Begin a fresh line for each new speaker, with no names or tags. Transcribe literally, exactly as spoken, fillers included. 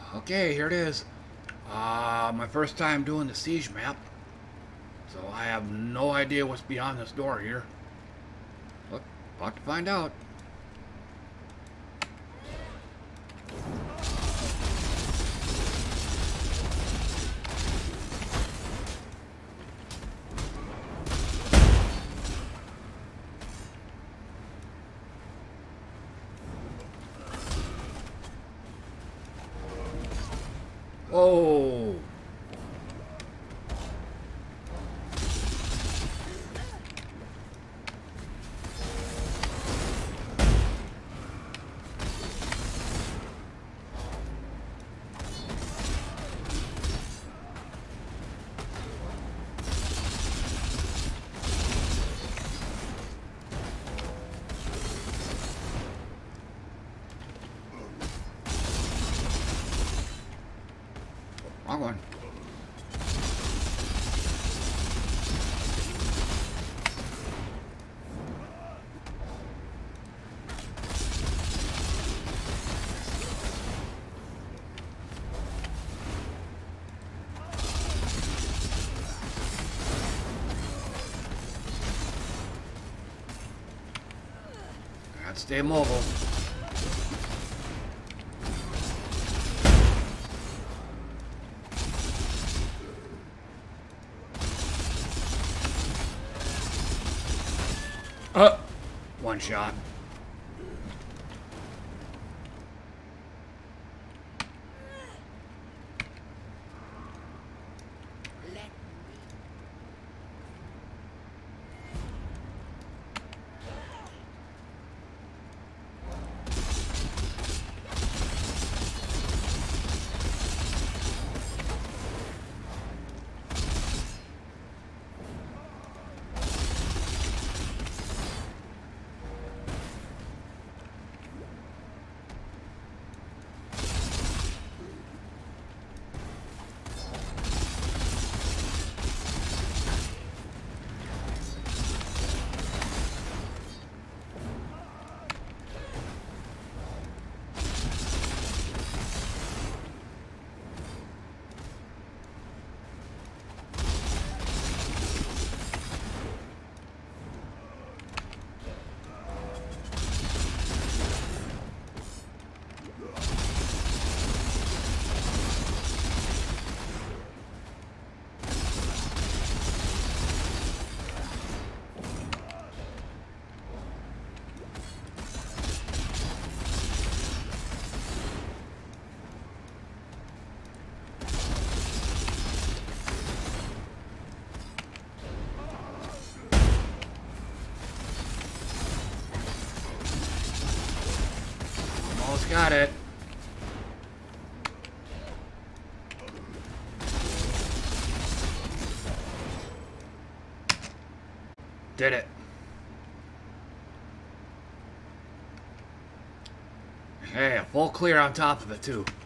Okay, here it is. Uh, my first time doing the siege map. So I have no idea what's beyond this door here. Look, about to find out. Oh. Wrong one. Gotta stay mobile. Uh, one shot. Got it. Did it. Hey, a full clear on top of it too.